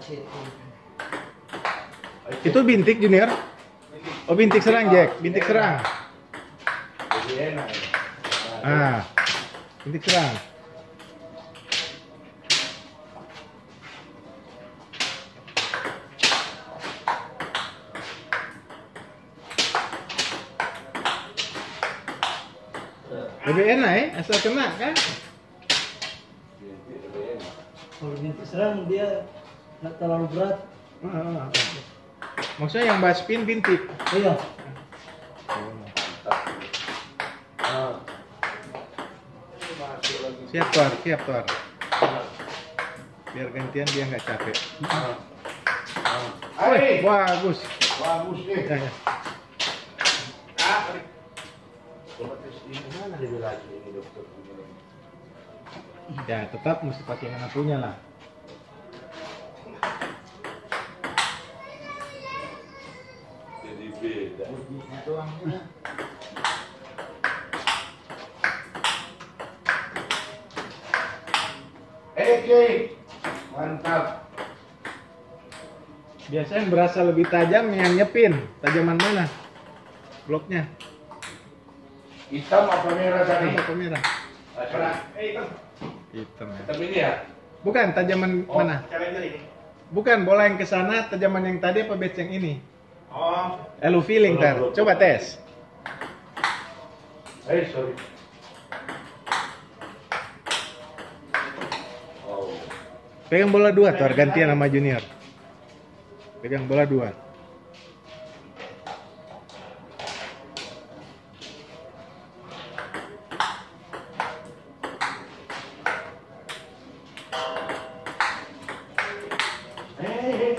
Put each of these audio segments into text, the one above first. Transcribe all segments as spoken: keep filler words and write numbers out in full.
Itu bintik Junior. Oh bintik serang Jack, bintik serang. Ah, bintik serang. Lebih enak ya, asal kena kan? Kalau bintik serang dia nggak terlalu berat. Ah, ah, ah. Maksudnya yang bahas spin bintik. Iya. Siap Tuar, siap Tuar. Biar gantian dia nggak capek. Wih, bagus. Bagus nih. Ya, ya. Mana dia lagi ini dokter? Ya, tetap mesti pakai yang punya lah. Jadi beda. Doang. Oke, mantap. Biasanya yang berasa lebih tajam yang nyepin. Tajaman mana? Bloknya. Hitam apa merah tadi? Apa merah? Merah. Eh, hitam. Hitam ya. Hitam ini ya? Bukan tajaman Oh, mana? Challenger ini. Bukan bola yang ke sana, tajaman yang tadi apa batch yang ini? Oh. Eh lu feeling Belum, tar. belum. Coba tes. Eh, sorry. Oh. Pegang bola dua tuh, gantian sama Junior. Pegang bola dua. Eh.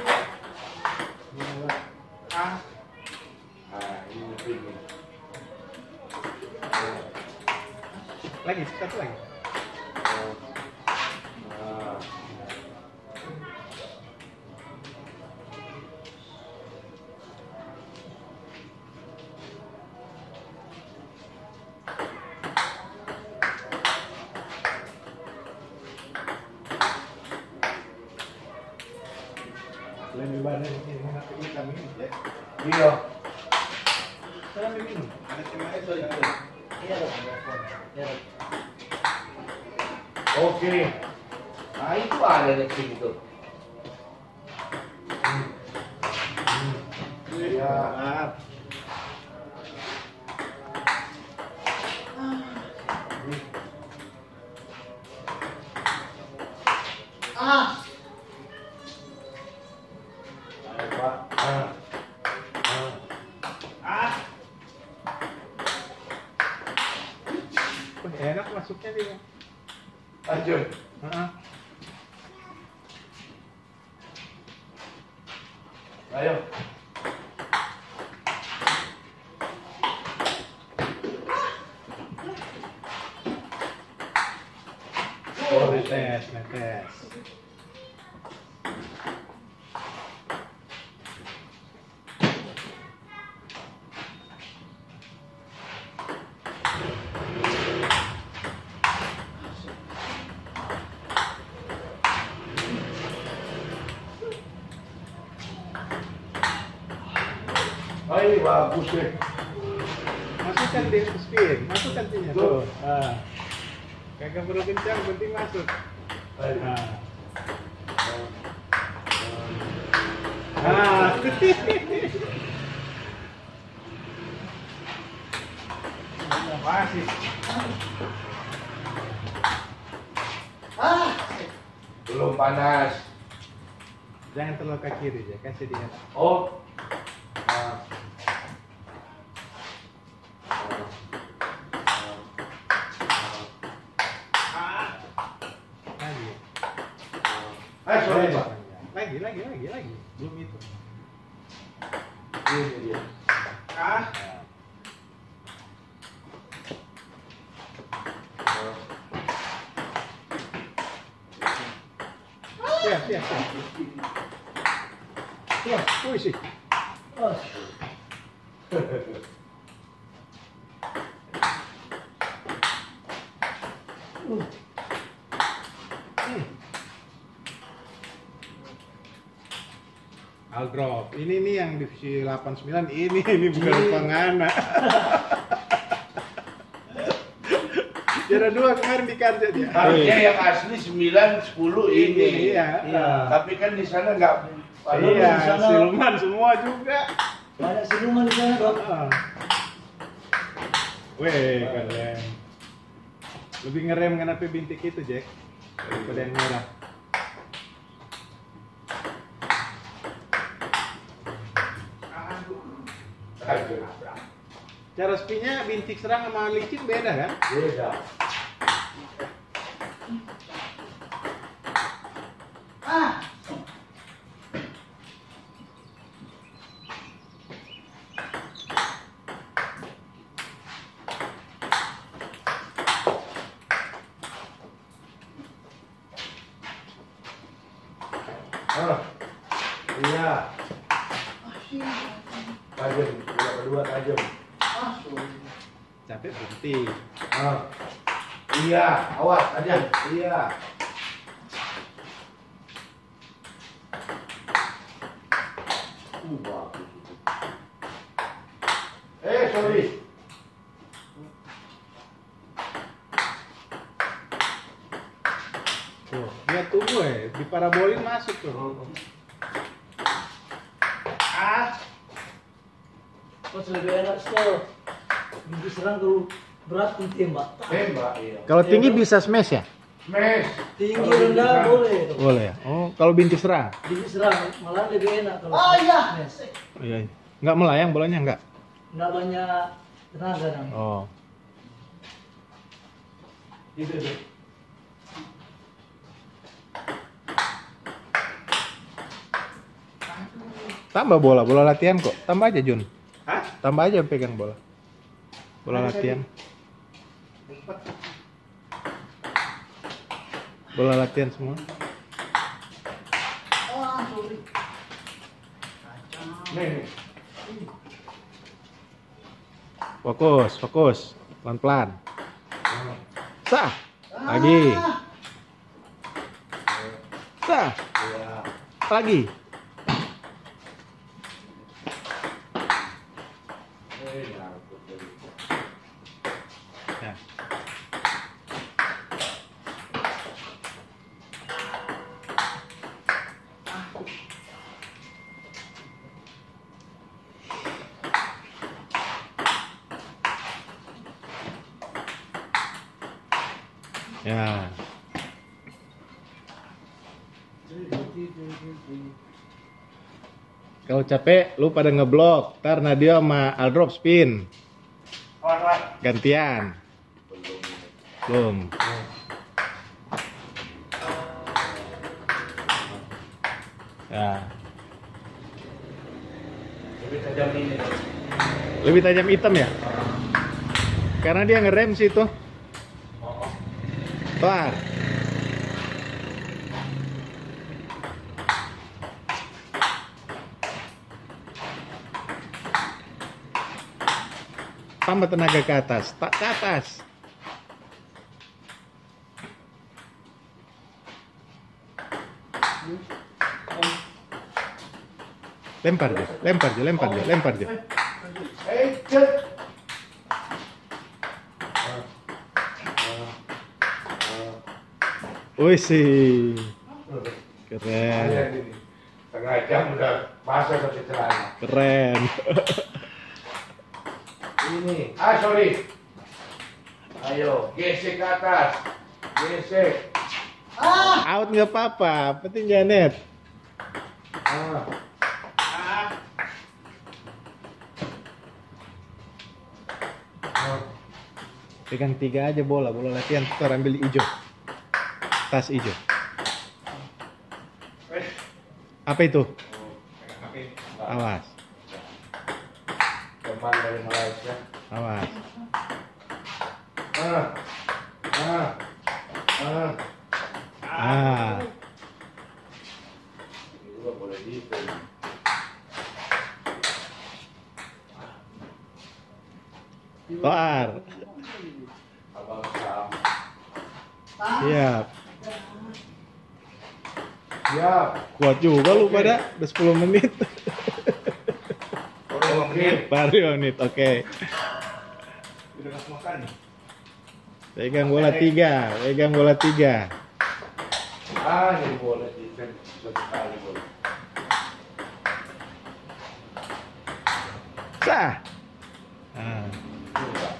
Ah. Ah, ini ini. Lagi, satu lagi. Ah. Lebih banyak ini, nanti kita minum ya. Iya. Saya minum. Ada cuma itu ya. Iya dong. Iya. Oke. Nah, itu ada di situ. Ya. Maaf. Ah. Ayo, Pak. Ah. Ah. Ah. Wah, enak masuknya dia. Lanjut. Heeh. Ayo. Oh, netes, netes. Ayo, bagus deh. Masukkan di spin, masukkan tinnya tuh. Ah. Kagak perlu kencang, penting masuk. Ayo. Nah. Ah. Masih. Ah. Belum panas. Jangan terlalu ke kiri ya, kasih dia. Oh. Ah. Lagi. Eh, sorry, Pak. Lagi, lagi, lagi, lagi. Belum itu. Ini dia. Ah. Siap, siap, siap. Siap, puisi. Oh. Hmm. Aldrop. Ini nih yang divisi delapan sembilan ini ini bukan Ini. Pangana. Juara dua kemarin di Karja dia. Harusnya yang asli sembilan, sepuluh ini. Iya. Iya. Tapi kan di sana nggak. Padahal Iya, di sana- siluman semua juga. Banyak siluman di sana, Dok. Ah. Weh, keren. Lebih ngerem kenapa bintik itu, Jack? Daripada yang merah. Cara spinnya bintik serang sama licin beda kan? Beda. Ah, iya. Tajam, dua kedua tajam. Capek berhenti. Ah, iya, awas tajam. Iya. Uh, bagus. Eh, sorry. Tuh, dia tunggu eh, di parabolin masuk tuh. Ah, Pas lebih enak style. Bintik serang tuh berat pun tembak. tembak, iya. Kalau Iya, tinggi Bro. bisa smash ya? Smash. Tinggi Kalau rendah bisa. boleh. Dok. Boleh ya? Oh, kalau bintik serang? Bintik serang malah lebih enak kalau. Oh, iya. smash. Oh, iya. Nggak melayang bolanya nggak? Nggak banyak tenaga dong. Oh. Gitu deh. Tambah bola, bola latihan kok. Tambah aja Jun. Hah? Tambah aja pegang bola. Bola latihan. Bola latihan semua. Oh, sorry. Nih, nih. Fokus, fokus. Pelan-pelan. Sah. Lagi. Sah. Iya. Lagi. Eh, nyangkut tadi. Ya. Ya. Kalau capek, lu pada ngeblok. Ntar Nadia sama Aldrop spin. Alright. Gantian. Belum. Ya. Lebih tajam ini. Lebih tajam hitam ya? Karena dia ngerem sih itu. Kelar. Tambah tenaga ke atas, tak ke atas. Lempar dia, lempar dia, lempar dia, lempar dia. Eh, cet. Wih sih, Ada keren, ini. Setengah jam udah basah pakai celana. keren. Ini. Ah, sorry. Ayo, gesek ke atas. Gesek. Out nggak apa-apa, penting Janet. Ah. Ah. Pegang tiga aja bola, bola latihan. Tukar ambil hijau, tas hijau. Eh. Apa itu? Oh, pegang H P. Awas, Teman dari Malaysia. awas. Ah. Ah. Ah. Ah, Ini juga boleh gitu. kelar. Abang Sam. Siap. Siap. Kuat juga lu pada, udah sepuluh menit. menit. Baru lima menit, oke. Udah kasih makan nih. Pegang bola tiga, pegang bola tiga. Ah, ini bola defense satu kali bola. Sah. Ah. Coba.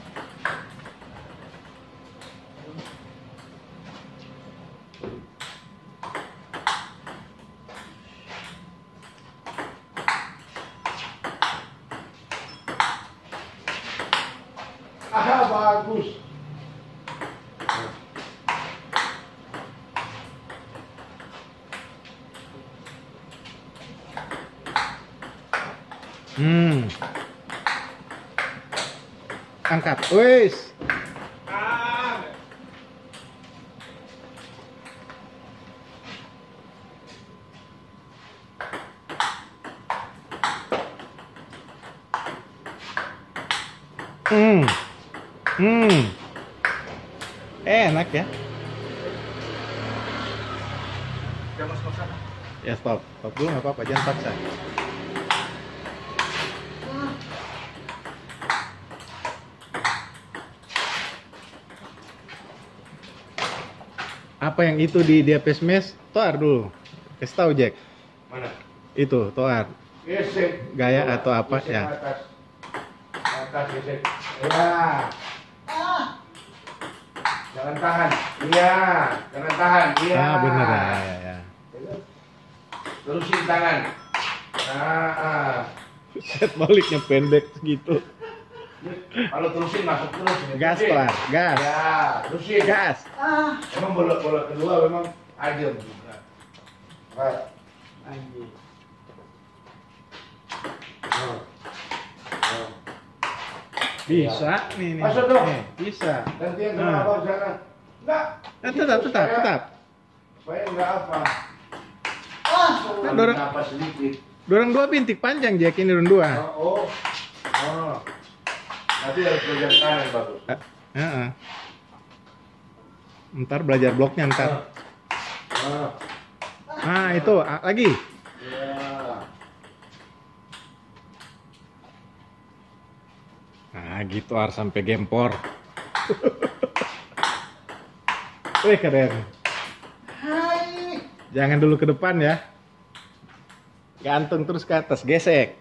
Ah, bagus. Hmm. Angkat, wis. Hmm. Hmm. Enak ya. Jangan masuk sana. Ya stop, stop dulu nggak apa-apa, jangan paksa. Apa yang itu di dia pesmes? Toar dulu. Kasih tahu Jack. Mana? Itu toar. Gesek. Gaya Bola. atau apa, Gesek ya. Atas. Atas gesek. Ya. Jangan tahan. Iya. Jangan tahan. Iya. Ah bener ya, ya, ya. Terusin tangan. Nah. Set baliknya pendek segitu. Kalau terusin masuk terus. Gas Terusin. toar, gas. Ya. Terusin. Gas. Emang bola bola kedua memang adem. Nah. Anjing. Nah. Nah. Bisa nih nih. Masuk dong. Nih, bisa. Gantian Nah. sama abang sana. Enggak. Eh, tetap, tetap, Supaya- tetap. Supaya enggak apa. Kan dorong- Napas sedikit. Dorong dua bintik panjang Jack ini dorong dua. Oh. Oh. Oh. Nanti harus belajar kanan bagus. Eh, heeh. Ntar belajar bloknya ntar. Ah. Ah itu ah, lagi. Ya. Nah gitu harus sampai gempor. Wih keren. Hai. Jangan dulu ke depan ya. Gantung terus ke atas, gesek.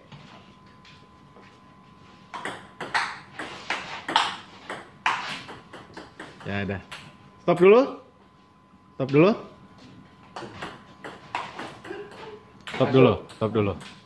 Ya udah. Stop dulu. Stop dulu. Stop dulu. Stop dulu.